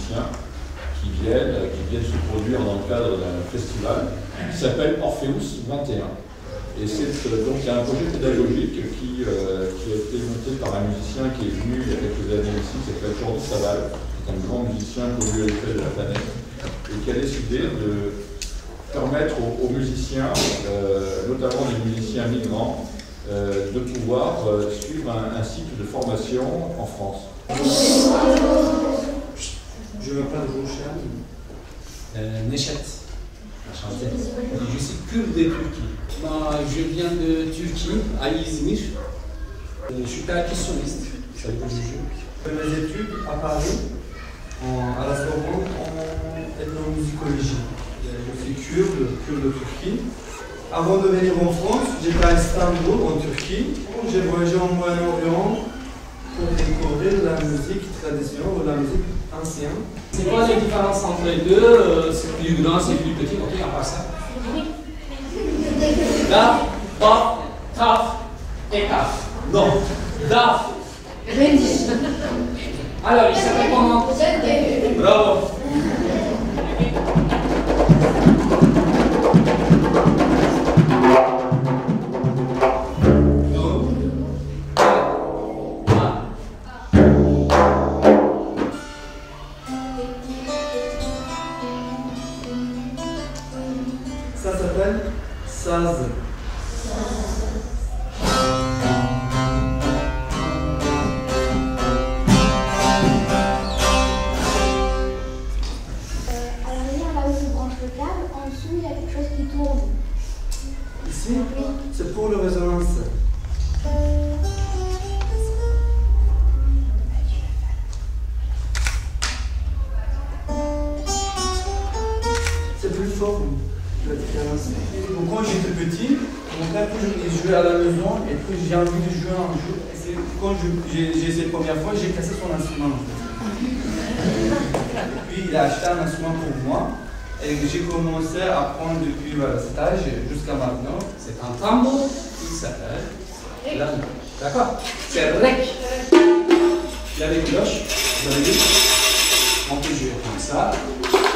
musiciens qui viennent se produire dans le cadre d'un festival qui s'appelle Orpheus 21. Et c'est donc il y a un projet pédagogique qui a été monté par un musicien qui est venu il y a quelques années ici, qui s'appelle Jordi Savall, qui est un grand musicien connu à l'échelle de la planète, et qui a décidé de permettre aux musiciens, notamment des musiciens migrants, de pouvoir suivre un cycle de formation en France. Je m'appelle Roshan Neşet, enchanté. Je suis kurde de Turquie. Je viens de Turquie, à Izmir. Je suis percussionniste. Ça veut dire que je joue. Je fais mes études à Paris, à la Sorbonne, en ethnomusicologie. Je suis kurde de Turquie. Avant de venir en France, j'étais à Istanbul, en Turquie. J'ai voyagé en Moyen-Orient pour découvrir la musique traditionnelle ou la musique ancienne. C'est quoi la différence entre les deux? C'est plus grand, c'est plus petit, ok, à part ça. Daf, baf, taf et kaf. Non. Daf. Alors, il s'appelle comment? Bravo. Ça s'appelle saz. Là où je branche le câble, en dessous il y a quelque chose qui tourne. Ici, c'est pour la résonance. C'est plus fort, la différence. Donc, quand j'étais petit, mon père il jouait à la maison et puis j'ai envie de jouer un jour. Et c'est quand j'ai essayé la première fois, j'ai cassé son instrument. Et puis il a acheté un instrument pour moi. Et j'ai commencé à apprendre depuis cet âge jusqu'à maintenant. C'est un tambour qui s'appelle la note. D'accord? C'est rec. Il y a des cloches, vous avez vu? On peut jouer comme ça.